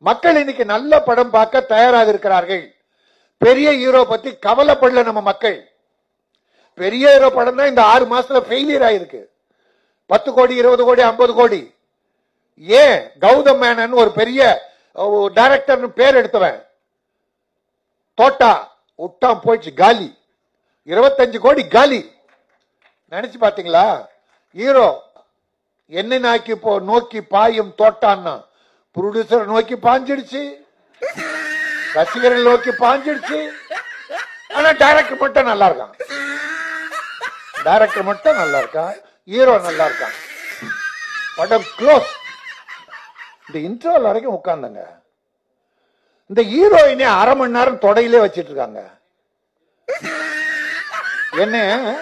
மக்கள் இன்னைக்கு நல்ல படம் பார்க்க தயாராக இருக்கிறார்கள். பெரிய ஹீரோ பத்தி கவலைப்படல நம்ம மக்கள். பெரிய ஹீரோ படம் தான் இந்த 6 மாசத்துல ஃபெயிலியர் ஆயிருக்கு. 10 கோடி 20 கோடி 50 கோடி. ஏன் கௌதம் மேனன் ஒரு பெரிய டைரக்டர் பேர் எடுத்தவன் தோட்டா விட்டான், போயிடுச்சு, காலி. 25 கோடி காலி. நினைச்சு பாத்தீங்களா? ஹீரோ என்ன நோக்கி பாயும் தோட்டான்னா ப்ரொடியூசர் நோக்கி பாஞ்சிடுச்சு, ரசிகர்கள் நோக்கி பாஞ்சிடுச்சு. ஆனா டைரக்டர் மட்டும் நல்லா இருக்கான். டைரக்டர் மட்டும் நல்லா இருக்கான், ஹீரோ நல்லா இருக்கான். படம் க்ளோஸ். இந்த இன்டர்வல் வரைக்கும் உட்கார்ந்தாங்க. இந்த ஹீரோயினே 1/2 மணி நேரம் தொடையிலே வச்சிட்டு இருக்காங்க. என்ன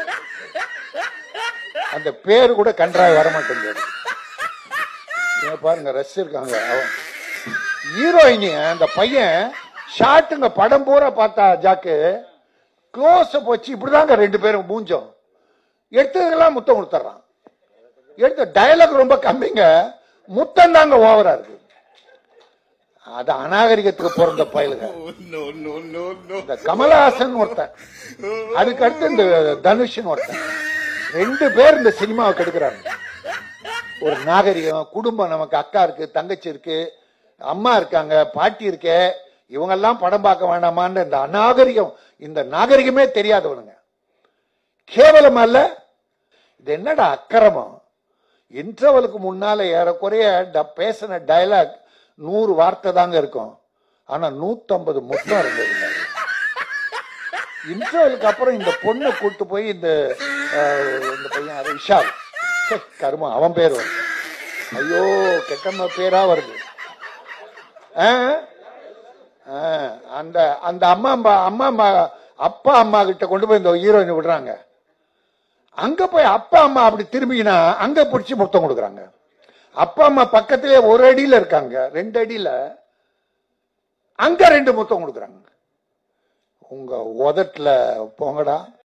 அந்த பேரு கூட கன்றாய் வரமாட்டேங்குது. பாருங்க, ரஷ் இருக்காங்க. ஹீரோயினி அந்த பையன் ஷாட்டுங்க படம் பூரா பார்த்தா ஜாக்கு க்ளோஸ் போச்சு. இப்படிதாங்க 2 பேரும் மூஞ்சோம். எடுத்ததெல்லாம் முத்தம் கொடுத்துறான். எடுத்த டயலாக் ரொம்ப கம்மிங்க, முத்தம் தாங்க ஓவரா இருக்கு. அது அநாகரிகத்துக்கு பிறந்த பயலுங்க. இந்த கமலஹாசன் ஒருத்தன், அதுக்கு அடுத்து இந்த தனுஷன் ஒருத்தன், 2 பேர் இந்த சினிமாவை கெடுக்கிறாங்க. ஒரு நாகரிகம், குடும்பம், நமக்கு அக்கா இருக்கு, தங்கச்சி இருக்கு, அம்மா இருக்காங்க, பாட்டி இருக்க, இவங்கெல்லாம் படம் பார்க்க வேண்டாமான்னு இந்த அநாகரிகம், இந்த நாகரிகமே தெரியாதவனுங்க. கேவலம் அல்ல இது. என்னடா அக்கிரமம்? இன்டர்வலுக்கு முன்னால ஏறக்குறைய பேசின டயலாக் 100 வார்த்தை தாங்க இருக்கும். ஆனா 150 முத்தம் இருந்தது. இன்டர்வலுக்கு அப்புறம் இந்த பொண்ணை கூட்டு போய் இந்த பையன் விஷால் கருமா அவன் பேர் வருது. ஐயோ, கெட்டம்மா பேரா வருது. அந்த அந்த அப்பா அம்மா கிட்ட கொண்டு போய் இந்த ஹீரோயின் விடுறாங்க. அங்க போய் அப்பா அம்மா அப்படி திரும்பினா அங்க பிடிச்சி முத்தம் கொடுக்குறாங்க. அப்பா அம்மா பக்கத்திலே 1 அடியில இருக்காங்க, 2 அடியில, அங்க 2 முத்தம் கொடுக்குறாங்க. உங்க உதட்டுல போங்கடா.